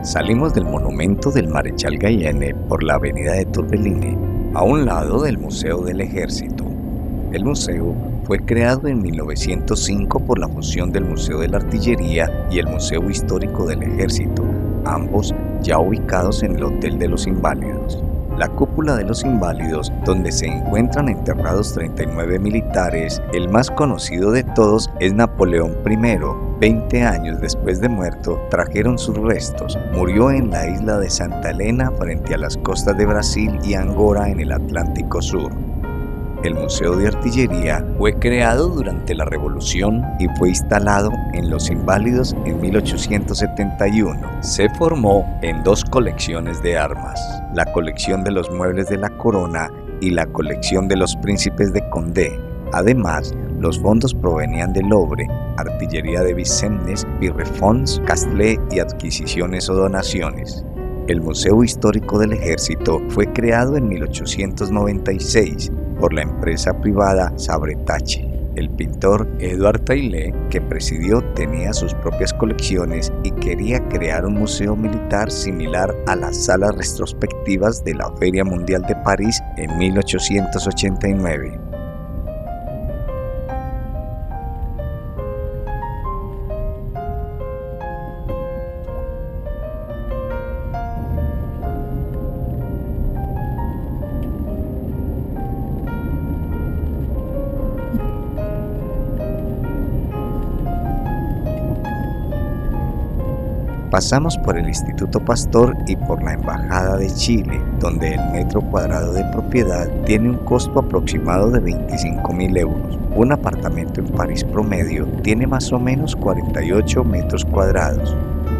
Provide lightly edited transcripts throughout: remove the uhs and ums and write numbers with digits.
Salimos del monumento del Marechal Gayene por la avenida de Turbellini, a un lado del Museo del Ejército. El museo fue creado en 1905 por la fusión del Museo de la Artillería y el Museo Histórico del Ejército, ambos ya ubicados en el Hotel de los Inválidos. La cúpula de los Inválidos, donde se encuentran enterrados 39 militares, el más conocido de todos es Napoleón I. 20 años después de muerto, trajeron sus restos. Murió en la isla de Santa Elena frente a las costas de Brasil y Angora en el Atlántico Sur. El Museo de Artillería fue creado durante la Revolución y fue instalado en Los Inválidos en 1871. Se formó en dos colecciones de armas, la colección de los muebles de la corona y la colección de los príncipes de Condé. Además, los fondos provenían de Louvre, artillería de Vincennes, Pierrefonds, Castlé y adquisiciones o donaciones. El Museo Histórico del Ejército fue creado en 1896 por la empresa privada Sabretacci. El pintor Edouard Taillet, que presidió, tenía sus propias colecciones y quería crear un museo militar similar a las salas retrospectivas de la Feria Mundial de París en 1889. Pasamos por el Instituto Pasteur y por la Embajada de Chile, donde el metro cuadrado de propiedad tiene un costo aproximado de 25.000 euros. Un apartamento en París promedio tiene más o menos 48 metros cuadrados.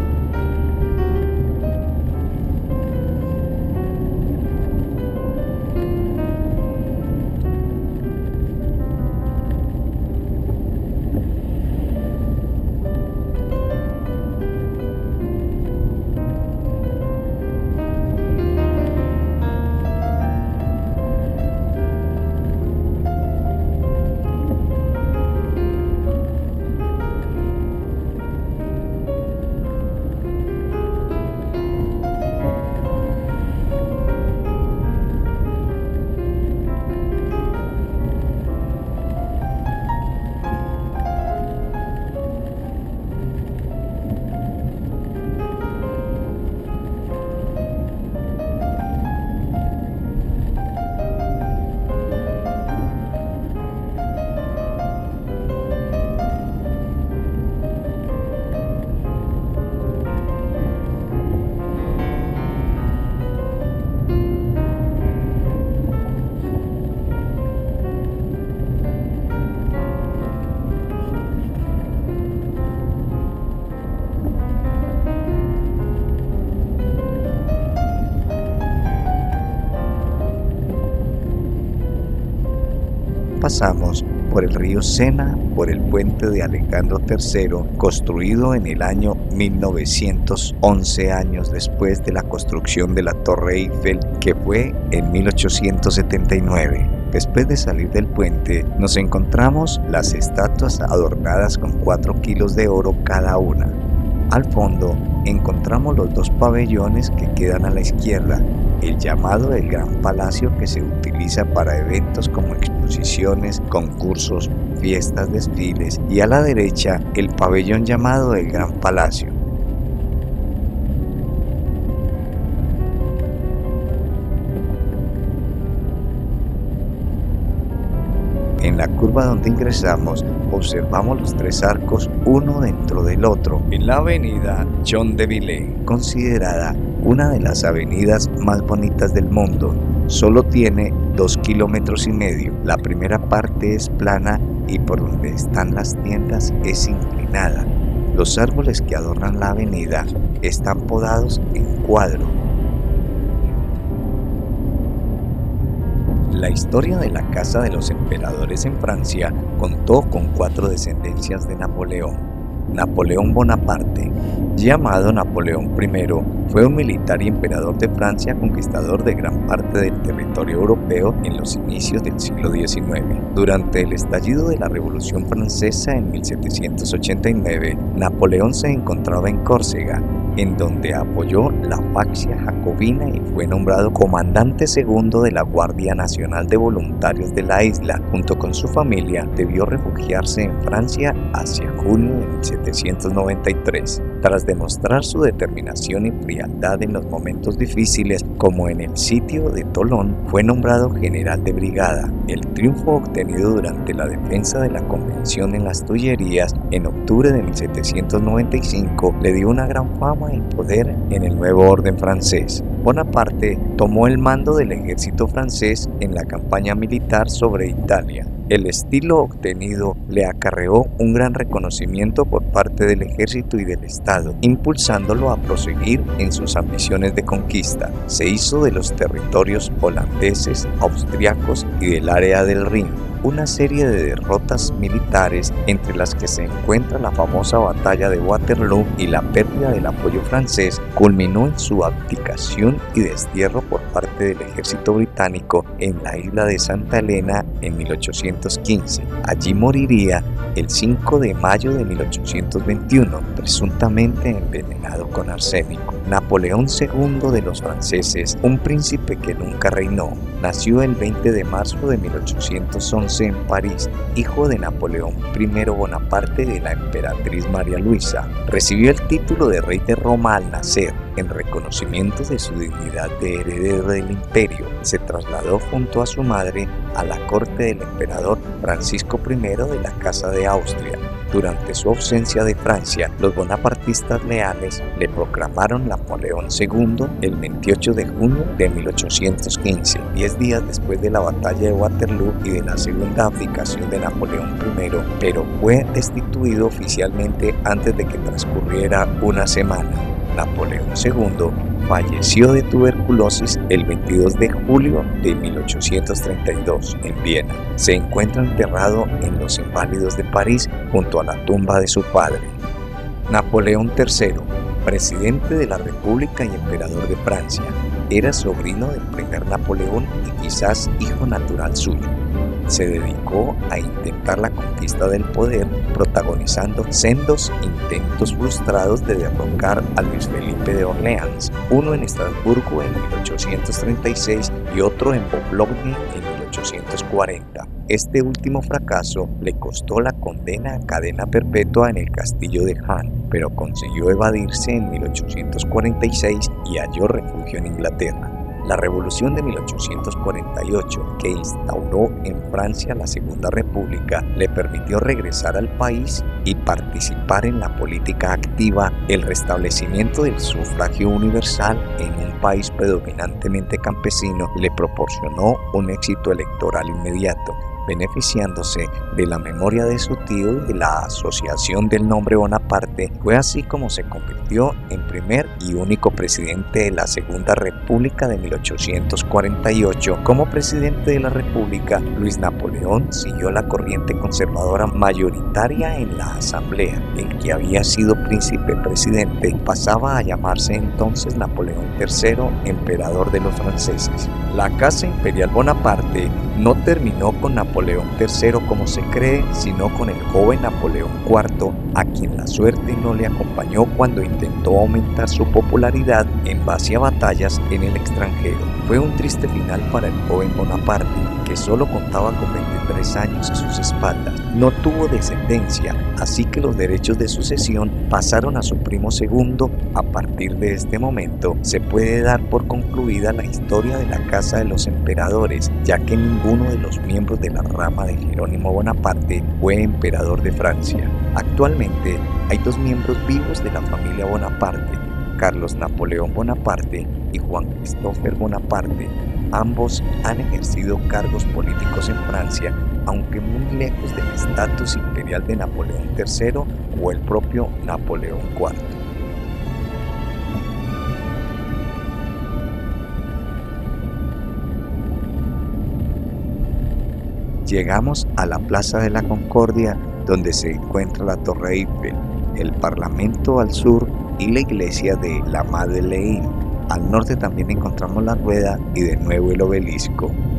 Pasamos por el río Sena, por el puente de Alejandro III, construido en el año 1911, años después de la construcción de la Torre Eiffel, que fue en 1879. Después de salir del puente, nos encontramos las estatuas adornadas con 4 kilos de oro cada una. Al fondo encontramos los dos pabellones que quedan a la izquierda, el llamado el Gran Palacio, que se utiliza para eventos como exposiciones, concursos, fiestas, desfiles, y a la derecha el pabellón llamado el Gran Palacio. En la curva donde ingresamos, observamos los 3 arcos uno dentro del otro en la avenida John de Villiers, considerada una de las avenidas más bonitas del mundo. Solo tiene 2,5 kilómetros. La primera parte es plana y por donde están las tiendas es inclinada. Los árboles que adornan la avenida están podados en cuadro. La historia de la Casa de los Emperadores en Francia contó con 4 descendencias de Napoleón. Napoleón Bonaparte, llamado Napoleón I, fue un militar y emperador de Francia, conquistador de gran parte del territorio europeo en los inicios del siglo XIX. Durante el estallido de la Revolución Francesa en 1789, Napoleón se encontraba en Córcega en donde apoyó la facción jacobina y fue nombrado comandante segundo de la Guardia Nacional de Voluntarios de la isla. Junto con su familia, debió refugiarse en Francia hacia junio de 1793. Tras demostrar su determinación y frialdad en los momentos difíciles, como en el sitio de Tolón, fue nombrado general de brigada. El triunfo obtenido durante la defensa de la Convención en las Tullerías en octubre de 1795 le dio una gran fama y poder en el nuevo orden francés. Bonaparte tomó el mando del ejército francés en la campaña militar sobre Italia. El estilo obtenido le acarreó un gran reconocimiento por parte del ejército y del Estado, impulsándolo a proseguir en sus ambiciones de conquista. Se hizo de los territorios holandeses, austriacos y del área del Rin una serie de derrotas militares, entre las que se encuentra la famosa batalla de Waterloo, y la pérdida del apoyo francés culminó en su abdicación y destierro por parte del ejército británico en la isla de Santa Elena en 1815. Allí moriría el 5 de mayo de 1821, presuntamente envenenado con arsénico. Napoleón II de los franceses, un príncipe que nunca reinó, nació el 20 de marzo de 1811 en París, hijo de Napoleón I Bonaparte y de la emperatriz María Luisa. Recibió el título de rey de Roma al nacer, en reconocimiento de su dignidad de heredero del imperio. Se trasladó junto a su madre a la corte del emperador Francisco I de la Casa de Austria. Durante su ausencia de Francia, los bonapartistas leales le proclamaron Napoleón II el 28 de junio de 1815, 10 días después de la batalla de Waterloo y de la segunda abdicación de Napoleón I, pero fue destituido oficialmente antes de que transcurriera una semana. Napoleón II falleció de tuberculosis el 22 de julio de 1832 en Viena. Se encuentra enterrado en los Inválidos de París junto a la tumba de su padre. Napoleón III, presidente de la República y emperador de Francia, era sobrino del primer Napoleón y quizás hijo natural suyo. Se dedicó a intentar la conquista del poder, protagonizando sendos intentos frustrados de derrocar a Luis Felipe de Orleans, uno en Estrasburgo en 1836 y otro en Boulogne en 1840. Este último fracaso le costó la condena a cadena perpetua en el castillo de Han, pero consiguió evadirse en 1846 y halló refugio en Inglaterra. La Revolución de 1848, que instauró en Francia la Segunda República, le permitió regresar al país y participar en la política activa. El restablecimiento del sufragio universal en un país predominantemente campesino le proporcionó un éxito electoral inmediato, beneficiándose de la memoria de su tío y de la asociación del nombre Bonaparte. Fue así como se convirtió en primer y único presidente de la Segunda República de 1848. Como presidente de la República, Luis Napoleón siguió la corriente conservadora mayoritaria en la Asamblea. El que había sido príncipe presidente pasaba a llamarse entonces Napoleón III, emperador de los franceses. La Casa Imperial Bonaparte no terminó con Napoleón III como se cree, sino con el joven Napoleón IV, a quien la suerte no le acompañó cuando intentó aumentar su popularidad en base a batallas en el extranjero. Fue un triste final para el joven Bonaparte, que solo contaba con 23 años a sus espaldas. No tuvo descendencia, así que los derechos de sucesión pasaron a su primo segundo. A partir de este momento, se puede dar por concluida la historia de la Casa de los Emperadores, ya que ninguno de los miembros de la rama de Jerónimo Bonaparte fue emperador de Francia. Actualmente, hay dos miembros vivos de la familia Bonaparte, Carlos Napoleón Bonaparte y Juan Christopher Bonaparte. Ambos han ejercido cargos políticos en Francia, aunque muy lejos del estatus imperial de Napoleón III o el propio Napoleón IV. Llegamos a la Plaza de la Concordia, donde se encuentra la Torre Eiffel, el Parlamento al sur y la iglesia de la Madeleine. Al norte también encontramos la Rueda y de nuevo el Obelisco.